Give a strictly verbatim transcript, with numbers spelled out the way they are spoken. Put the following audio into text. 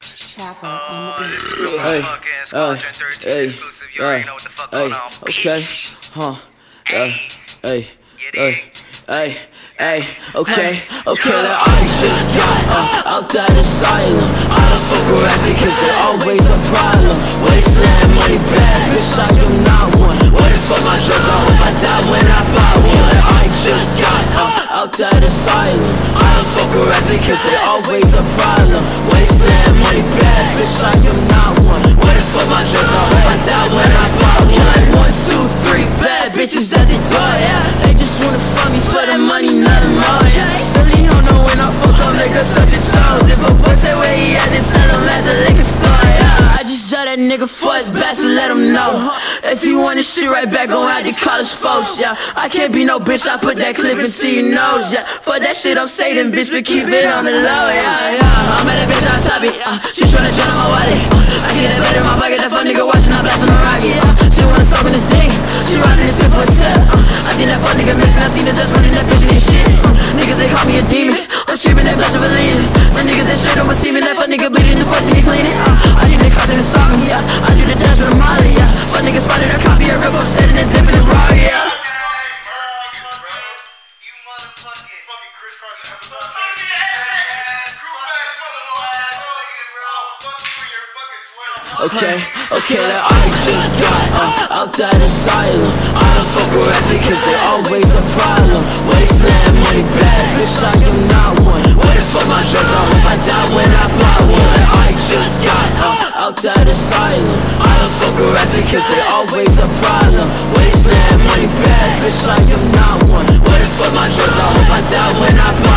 Chopper on the beat. Hey, uh, hey, uh, hey, okay, huh, uh, hey, hey, hey, hey, okay, okay, that I just got uh, out that asylum. I don't fuck with rats cause they're always a problem. Wasteland money bad, bitch, I am not one. What if for my drugs, I hope I die when I buy one. That I just got uh, out that asylum. I don't fuck with rats cause they're always a problem. Wasteland money bad, bitch, I am not one. What if for my drugs, I hope I die when I buy one. Like one, two, three bad bitches at the door, yeah. They just wanna fuck me for the money, nothing more, yeah. Silly don't know when I fuck up, nigga, such a toes. If a boy say where he at, then tell him at the liquor store, yeah. I just judge that nigga for his best and let him know. If you want this shit right back, gon' have to college folks, yeah. I can't be no bitch, I put that clip into your nose, yeah. For that shit I'm Satan, bitch, but keep it on the low, yeah, yeah. I'm at that bitch on top it, uh, she tryna join on my wallet, uh, I get that bet in my pocket, that fuck nigga watching, I blast on the rocket, uh, she wanna suck in this dick, she riding this tip for a tip, uh, I think that fuck nigga missing, I seen this ass running that bitch in this shit, uh, niggas they call me a demon, I'm streaming that blast of allegiance, my niggas they straight over semen, that fuck nigga bleeding the force and he clean it, uh, I need the cops in the song, yeah, I do the dance with a molly, yeah, fuck niggas spotted a copy of rip up, setting and dipping his raw, yeah. Okay, okay, that I just got uh, out that asylum. I don't fuck with rats cause they're always a problem. Wasteland money bad, bitch, I am not one. What if for my drugs, I hope I die when I buy one. That I just got uh, out that asylum. I don't fuck with rats cause they're always a problem. Wasteland money bad, bitch, I am not one. What if for my drugs, I hope I die when I buy one.